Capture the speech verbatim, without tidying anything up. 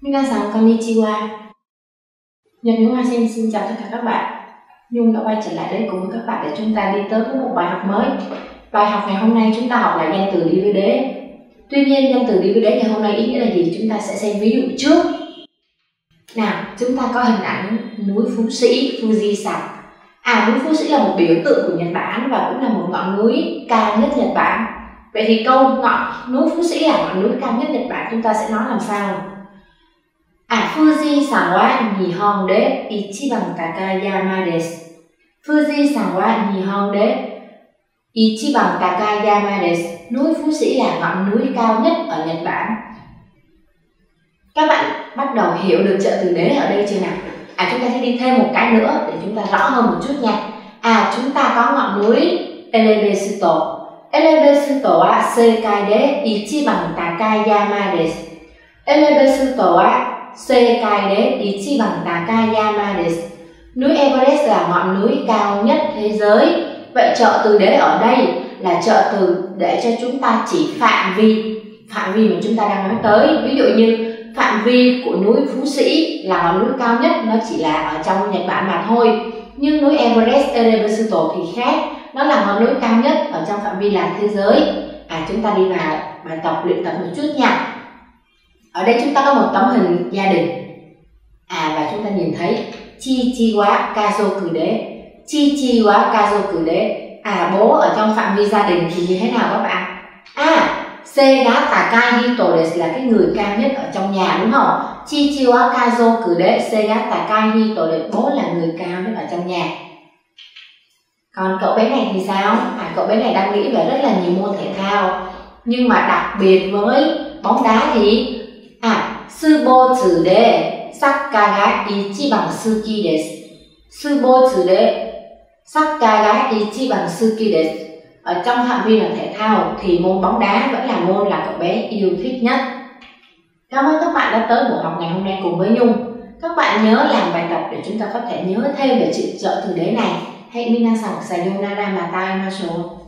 Minasan konnichiwa. Nhật Ngữ Hoa Sen xin chào tất cả các bạn. Nhung đã quay trở lại đây cùng với các bạn để chúng ta đi tới với một bài học mới. Bài học ngày hôm nay chúng ta học lại danh từ đi với đế. Tuy nhiên danh từ đi với đế ngày hôm nay ý nghĩa là gì? Chúng ta sẽ xem ví dụ trước. Nào, chúng ta có hình ảnh núi Phú Sĩ, Fujisan. À, núi Phú Sĩ là một biểu tượng của Nhật Bản và cũng là một ngọn núi cao nhất Nhật Bản. Vậy thì câu ngọn núi Phú Sĩ là ngọn núi cao nhất Nhật Bản chúng ta sẽ nói làm sao? À, Fujisan wa Nihon de ichiban takai yama desu. Fujisan wa Nihon de ichiban takai yama desu. Núi Phú Sĩ là ngọn núi cao nhất ở Nhật Bản. Các bạn bắt đầu hiểu được trợ từ đế ở đây chưa nào? À, chúng ta sẽ đi thêm một cái nữa để chúng ta rõ hơn một chút nha. À, chúng ta có ngọn núi Elebesuto. Elebesuto wa sekai de ichiban takai yama desu. Elebesuto wa sekai de ichiban takai yama desu. Núi Everest là ngọn núi cao nhất thế giới. Vậy trợ từ đế ở đây là trợ từ để cho chúng ta chỉ phạm vi phạm vi mà chúng ta đang nói tới. Ví dụ như phạm vi của núi Phú Sĩ là ngọn núi cao nhất, nó chỉ là ở trong Nhật Bản mà thôi. Nhưng núi Everest, Elebesuto thì khác, nó là ngọn núi cao nhất ở trong phạm vi là thế giới. À, chúng ta đi vào bài tập luyện tập một chút nha. Ở đây chúng ta có một tấm hình gia đình. À, và chúng ta nhìn thấy chi chi wa kazoku de. Chi chi wa kazoku de. À, bố ở trong phạm vi gia đình thì như thế nào các bạn? À, Seiga takai hito desu là cái người cao nhất ở trong nhà, đúng không? Chi chi wa kazoku de Seiga takai hito desu, bố là người cao nhất ở trong nhà. Còn cậu bé này thì sao? À, cậu bé này đang nghĩ về rất là nhiều môn thể thao, nhưng mà đặc biệt với bóng đá thì à, Subotsu de Sakkar ga ichiban suki desu. Subotsu de Sakkar ga ichiban suki desu. Ở trong phạm vi là thể thao thì môn bóng đá vẫn là môn là cậu bé yêu thích nhất. Cảm ơn các bạn đã tới buổi học ngày hôm nay cùng với Nhung. Các bạn nhớ làm bài tập để chúng ta có thể nhớ thêm về chữ trợ từ đế này. Hãy minasan sayonara, mata aimashou.